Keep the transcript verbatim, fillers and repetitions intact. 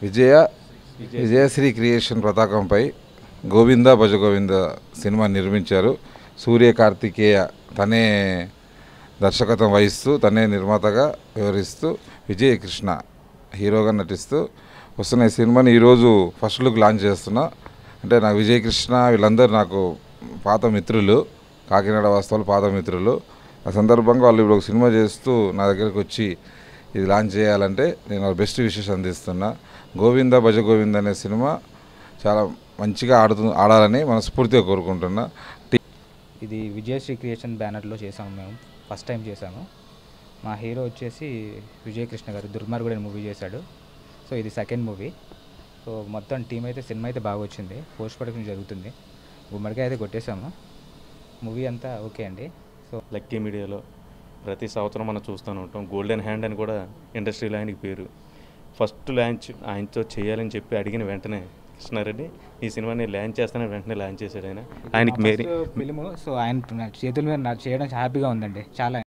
విజయ Vijayasri creation పతాకంపై Govinda Bhaja Govinda cinema నిర్మించారు. సూర్య కార్తికేయ తనే దర్శకత్వం వహిస్తూ తనే నిర్మాతగా వివరిస్తూ విజయ్ కృష్ణ హీరోగా నటిస్తూ వస్తున్న ఈ సినిమాని ఈరోజు ఫస్ట్ లుక్ లాంచ్ చేస్తున్నా. అంటే నాకు విజయ్ కృష్ణ వీళ్ళందరూ నాకు పాత మిత్రులు, కాకినాడ వాస్తవాలు పాత మిత్రులు. ఆ సందర్భంగా వాళ్ళు ఇప్పుడు ఒక సినిమా చేస్తూ నా దగ్గరికి వచ్చి ఇది లాంచ్ చేయాలంటే నేను బెస్ట్ విషెస్ అందిస్తున్నా. గోవింద భజ గోవింద అనే సినిమా చాలా మంచిగా ఆడుతు ఆడాలని మనస్ఫూర్తిగా కోరుకుంటున్నా. ఇది విజయశ్రీ క్రియేషన్ బ్యానర్లో చేసాము, మేము ఫస్ట్ టైం చేసాము. మా హీరో వచ్చేసి విజయ్ కృష్ణ గారు దుర్మార్గుడు మూవీ చేశాడు. సో ఇది సెకండ్ మూవీ. సో మొత్తం టీం అయితే సినిమా అయితే బాగా వచ్చింది. పోస్ట్ ప్రొడక్షన్ జరుగుతుంది. గుమ్మడికాయ అయితే కొట్టేశాము. మూవీ అంతా ఓకే అండి. సో లక్కీ మీడియాలో ప్రతి సంవత్సరం మనం చూస్తూనే ఉంటాం. గోల్డెన్ హ్యాండ్ అని కూడా ఇండస్ట్రీలో ఆయనకి పేరు. ఫస్ట్ లాంచ్ ఆయనతో చేయాలని చెప్పి అడిగిన వెంటనే కృష్ణారెడ్డి ఈ సినిమాని లాంచ్ చేస్తానని వెంటనే లాంచ్ చేశాడు. ఆయన ఆయనకి మేరీ ఫిలిము. సో ఆయన చేతుల మీద చేయడం హ్యాపీగా ఉందండి చాలా.